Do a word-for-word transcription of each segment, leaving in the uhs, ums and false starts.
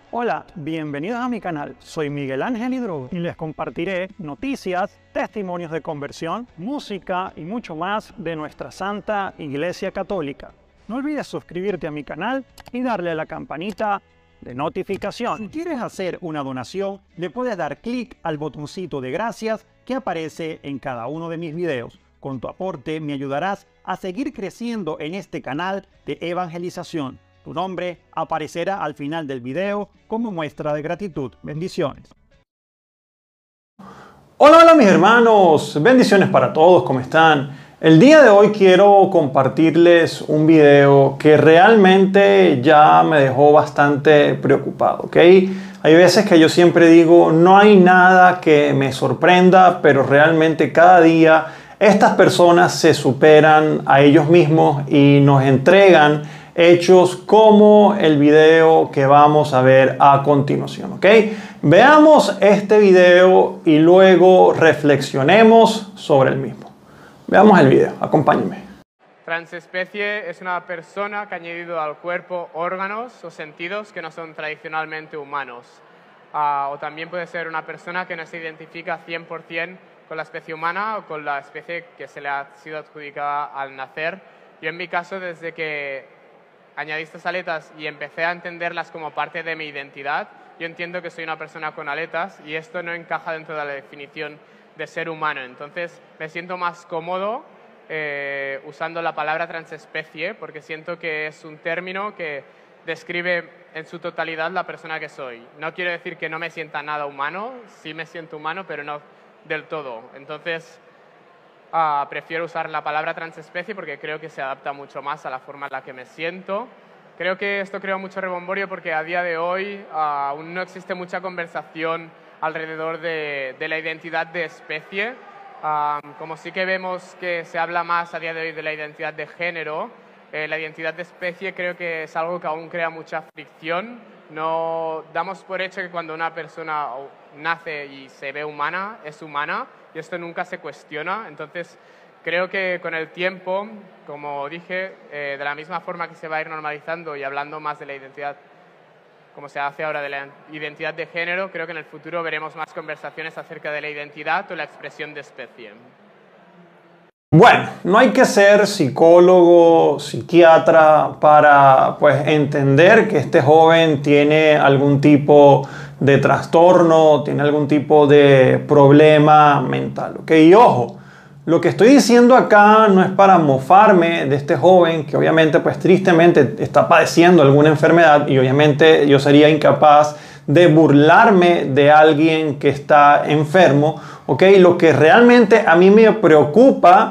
Hola, bienvenidos a mi canal. Soy Miguel Ángel Hidrogo y les compartiré noticias, testimonios de conversión, música y mucho más de nuestra Santa Iglesia Católica. No olvides suscribirte a mi canal y darle a la campanita de notificación. Si quieres hacer una donación, le puedes dar clic al botoncito de gracias que aparece en cada uno de mis videos. Con tu aporte me ayudarás a seguir creciendo en este canal de evangelización. Tu nombre aparecerá al final del video como muestra de gratitud. Bendiciones. Hola, hola mis hermanos. Bendiciones para todos. ¿Cómo están? El día de hoy quiero compartirles un video que realmente ya me dejó bastante preocupado, ¿ok? Hay veces que yo siempre digo, no hay nada que me sorprenda, pero realmente cada día estas personas se superan a ellos mismos y nos entregan hechos como el video que vamos a ver a continuación, ¿ok? Veamos este video y luego reflexionemos sobre el mismo. Veamos el video, acompáñenme. Transespecie es una persona que ha añadido al cuerpo órganos o sentidos que no son tradicionalmente humanos. Uh, o también puede ser una persona que no se identifica cien por cien con la especie humana o con la especie que se le ha sido adjudicada al nacer. Yo en mi caso, desde que añadí estas aletas y empecé a entenderlas como parte de mi identidad, yo entiendo que soy una persona con aletas y esto no encaja dentro de la definición de ser humano. Entonces me siento más cómodo eh, usando la palabra transespecie porque siento que es un término que describe en su totalidad la persona que soy. No quiero decir que no me sienta nada humano, sí me siento humano, pero no del todo. Entonces Uh, prefiero usar la palabra transespecie porque creo que se adapta mucho más a la forma en la que me siento. Creo que esto crea mucho rebomborio porque a día de hoy uh, aún no existe mucha conversación alrededor de, de la identidad de especie. Uh, como sí que vemos que se habla más a día de hoy de la identidad de género, eh, la identidad de especie creo que es algo que aún crea mucha fricción. No damos por hecho que cuando una persona nace y se ve humana, es humana, y esto nunca se cuestiona. Entonces, creo que con el tiempo, como dije, eh, de la misma forma que se va a ir normalizando y hablando más de la identidad, como se hace ahora de la identidad de género, creo que en el futuro veremos más conversaciones acerca de la identidad o la expresión de especie. Bueno, no hay que ser psicólogo, psiquiatra para pues entender que este joven tiene algún tipo de trastorno, tiene algún tipo de problema mental, ¿ok? Y ojo, lo que estoy diciendo acá no es para mofarme de este joven que obviamente pues tristemente está padeciendo alguna enfermedad y obviamente yo sería incapaz de burlarme de alguien que está enfermo, ¿ok? Lo que realmente a mí me preocupa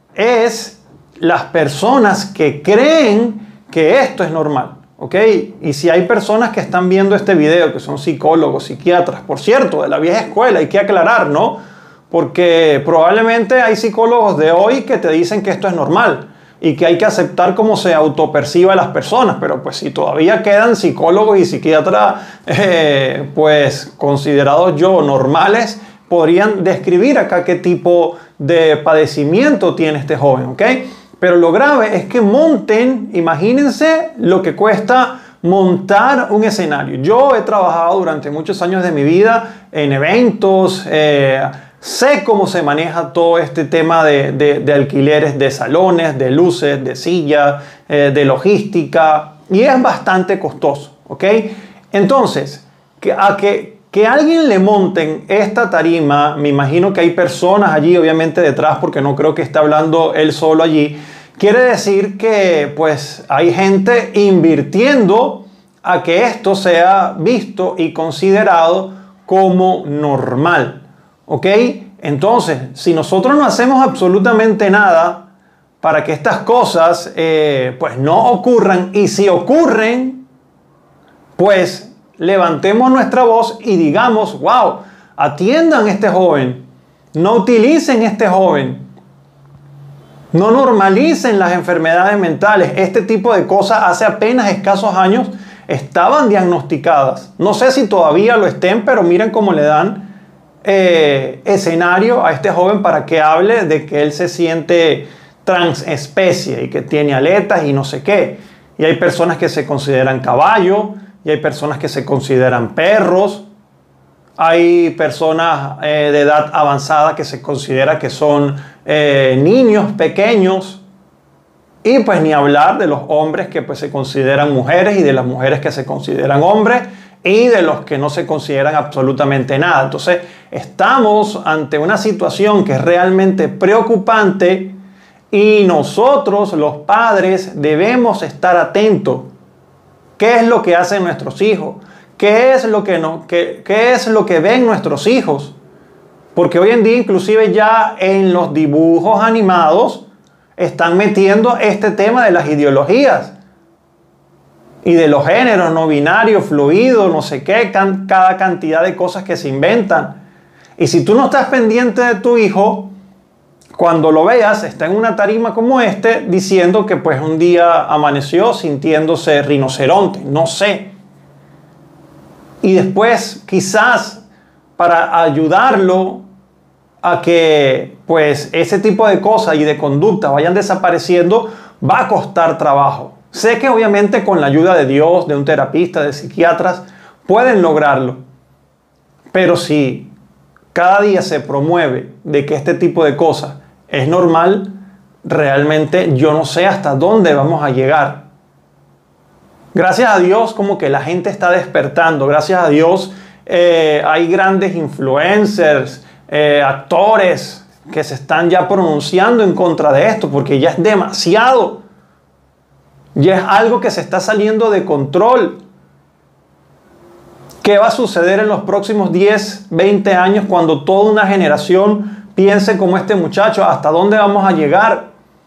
es las personas que creen que esto es normal, ¿ok? Y si hay personas que están viendo este video, que son psicólogos, psiquiatras, por cierto, de la vieja escuela, hay que aclarar, ¿no? Porque probablemente hay psicólogos de hoy que te dicen que esto es normal y que hay que aceptar cómo se autopercibe a las personas, pero pues si todavía quedan psicólogos y psiquiatras, eh, pues considerados yo normales, podrían describir acá qué tipo de padecimiento tiene este joven, ¿ok? Pero lo grave es que monten, imagínense lo que cuesta montar un escenario. Yo he trabajado durante muchos años de mi vida en eventos, eh, sé cómo se maneja todo este tema de, de, de alquileres de salones, de luces, de sillas, eh, de logística, y es bastante costoso, ¿ok? Entonces, que, a que... Que alguien le monten esta tarima, me imagino que hay personas allí obviamente detrás porque no creo que esté hablando él solo allí, quiere decir que pues hay gente invirtiendo a que esto sea visto y considerado como normal, ¿ok? Entonces, si nosotros no hacemos absolutamente nada para que estas cosas eh, pues no ocurran, y si ocurren, pues levantemos nuestra voz y digamos, wow, atiendan a este joven, no utilicen a este joven, no normalicen las enfermedades mentales. Este tipo de cosas hace apenas escasos años estaban diagnosticadas. No sé si todavía lo estén, pero miren cómo le dan eh, escenario a este joven para que hable de que él se siente transespecie y que tiene aletas y no sé qué. Y hay personas que se consideran caballo, y hay personas que se consideran perros. Hay personas eh, de edad avanzada que se considera que son eh, niños pequeños. Y pues ni hablar de los hombres que pues se consideran mujeres y de las mujeres que se consideran hombres y de los que no se consideran absolutamente nada. Entonces estamos ante una situación que es realmente preocupante y nosotros los padres debemos estar atentos. ¿Qué es lo que hacen nuestros hijos? ¿Qué es lo que, no, qué, qué es lo que ven nuestros hijos? Porque hoy en día inclusive ya en los dibujos animados están metiendo este tema de las ideologías y de los géneros no binarios, fluidos, no sé qué, can, cada cantidad de cosas que se inventan. Y si tú no estás pendiente de tu hijo, cuando lo veas, está en una tarima como este diciendo que pues un día amaneció sintiéndose rinoceronte, no sé. Y después quizás para ayudarlo a que pues ese tipo de cosas y de conducta vayan desapareciendo, va a costar trabajo. Sé que obviamente con la ayuda de Dios, de un terapista, de psiquiatras, pueden lograrlo. Pero si cada día se promueve de que este tipo de cosas es normal, realmente yo no sé hasta dónde vamos a llegar. Gracias a Dios como que la gente está despertando. Gracias a Dios eh, hay grandes influencers, eh, actores que se están ya pronunciando en contra de esto porque ya es demasiado. Ya es algo que se está saliendo de control. ¿Qué va a suceder en los próximos diez, veinte años cuando toda una generación piense como este muchacho? ¿Hasta dónde vamos a llegar?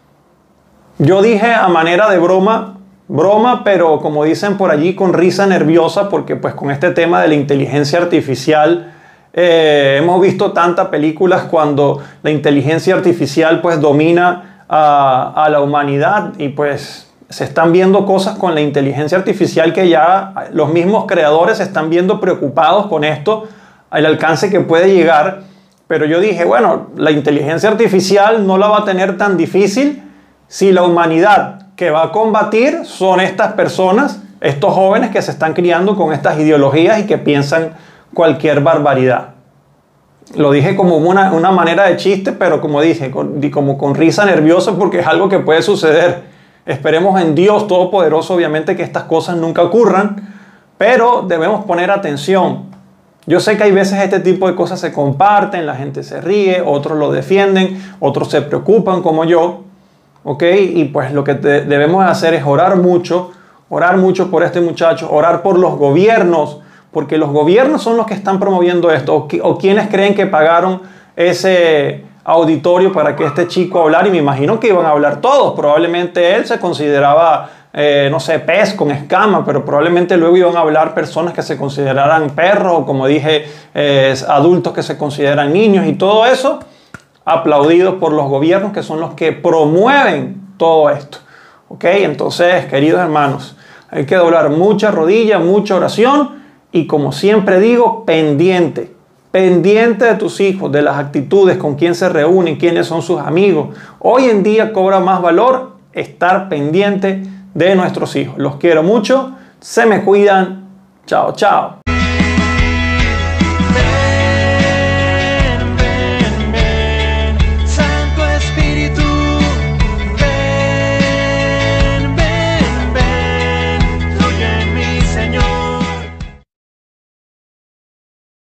Yo dije a manera de broma, broma, pero como dicen por allí, con risa nerviosa, porque pues con este tema de la inteligencia artificial eh, hemos visto tantas películas cuando la inteligencia artificial pues domina a, a la humanidad y pues se están viendo cosas con la inteligencia artificial que ya los mismos creadores se están viendo preocupados con esto, el alcance que puede llegar. Pero yo dije, bueno, la inteligencia artificial no la va a tener tan difícil si la humanidad que va a combatir son estas personas, estos jóvenes que se están criando con estas ideologías y que piensan cualquier barbaridad. Lo dije como una, una manera de chiste, pero como dije, con, como con risa nerviosa porque es algo que puede suceder. Esperemos en Dios Todopoderoso, obviamente, que estas cosas nunca ocurran, pero debemos poner atención. Yo sé que hay veces este tipo de cosas se comparten, la gente se ríe, otros lo defienden, otros se preocupan como yo, ¿ok? Y pues lo que te, debemos hacer es orar mucho, orar mucho por este muchacho, orar por los gobiernos, porque los gobiernos son los que están promoviendo esto, o, o quienes creen que pagaron ese auditorio para que este chico hablara, y me imagino que iban a hablar todos. Probablemente él se consideraba, eh, no sé, pez con escama, pero probablemente luego iban a hablar personas que se consideraran perros, o como dije, eh, adultos que se consideran niños, y todo eso aplaudidos por los gobiernos que son los que promueven todo esto. ¿Ok? Entonces, queridos hermanos, hay que doblar mucha rodilla, mucha oración, y como siempre digo, pendiente. Pendiente de tus hijos, de las actitudes, con quién se reúnen, quiénes son sus amigos. Hoy en día cobra más valor estar pendiente de nuestros hijos. Los quiero mucho, se me cuidan. Chao, chao.